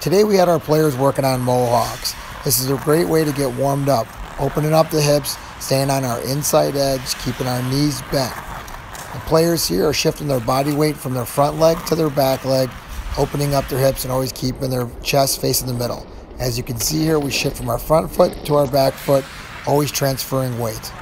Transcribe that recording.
Today we had our players working on Mohawks. This is a great way to get warmed up, opening up the hips, staying on our inside edge, keeping our knees bent. The players here are shifting their body weight from their front leg to their back leg, opening up their hips and always keeping their chest facing the middle. As you can see here, we shift from our front foot to our back foot, always transferring weight.